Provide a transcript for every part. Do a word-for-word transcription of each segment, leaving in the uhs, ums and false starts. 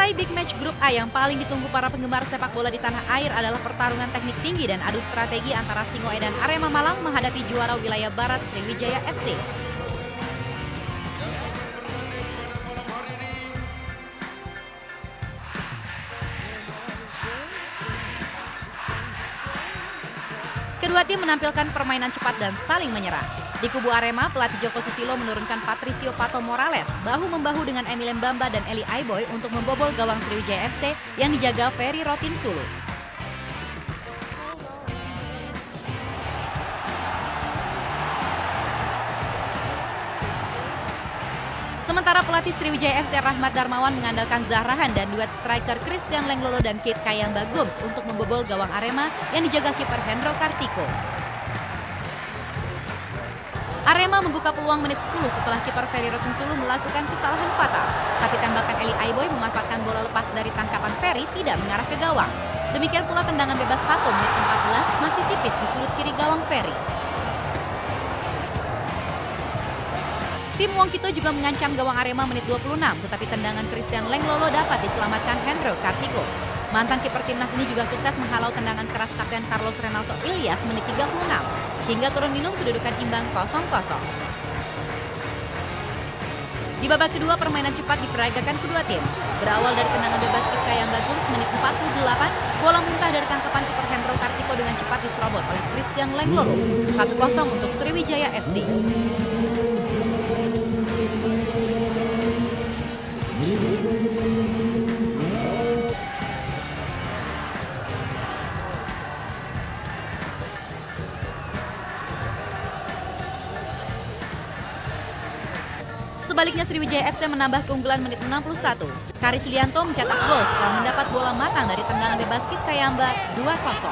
Usai big match grup A yang paling ditunggu para penggemar sepak bola di tanah air adalah pertarungan teknik tinggi dan adu strategi antara Singoe dan Arema Malang menghadapi juara wilayah Barat Sriwijaya F C. Kedua tim menampilkan permainan cepat dan saling menyerang. Di kubu Arema, pelatih Joko Susilo menurunkan Patricio Pato Morales bahu-membahu dengan Emile Mbamba dan Eli Aiboy untuk membobol gawang Sriwijaya F C yang dijaga Ferry Rotin Sulu. Sementara pelatih Sriwijaya F C Rahmat Darmawan mengandalkan Zahrahan dan duet striker Christian Lenglolo dan Kit Kayamba Gums untuk membobol gawang Arema yang dijaga kiper Hendro Kartiko. Arema membuka peluang menit sepuluh setelah kiper Ferry Rotin Sulu melakukan kesalahan fatal. Tapi tembakan Eli Aiboy memanfaatkan bola lepas dari tangkapan Ferry tidak mengarah ke gawang. Demikian pula tendangan bebas Pato menit empat belas masih tipis di sudut kiri gawang Ferry. Tim Wongkito juga mengancam gawang Arema menit dua puluh enam, tetapi tendangan Christian Lenglolo dapat diselamatkan Hendro Kartiko. Mantan kiper timnas ini juga sukses menghalau tendangan keras kapten Carlos Renaldo Ilyas menit tiga puluh enam. Hingga turun minum kedudukan imbang kosong kosong. Di babak kedua permainan cepat diperagakan kedua tim. Berawal dari tendangan bebas Kit Kayamba Gums menit empat puluh delapan, bola muntah dari tangkapan kiper Hendro Kartiko dengan cepat diserobot oleh Christian Lenglolo. satu kosong untuk Sriwijaya F C. Sebaliknya Sriwijaya F C menambah keunggulan menit enam puluh satu. Karis Yulianto mencetak gol setelah mendapat bola matang dari tendangan bebas Kit Kayamba dua kosong.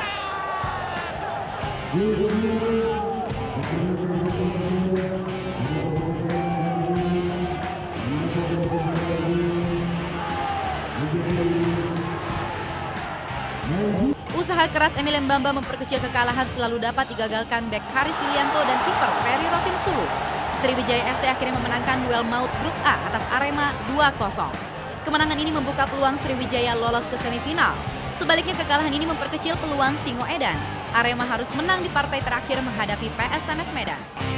Usaha keras Emile Mbamba memperkecil kekalahan selalu dapat digagalkan bek Karis Yulianto dan kiper Ferry Rotin Sulu. Sriwijaya F C akhirnya memenangkan duel maut grup A atas Arema dua kosong. Kemenangan ini membuka peluang Sriwijaya lolos ke semifinal. Sebaliknya kekalahan ini memperkecil peluang Singoe dan Arema harus menang di partai terakhir menghadapi P S M S Medan.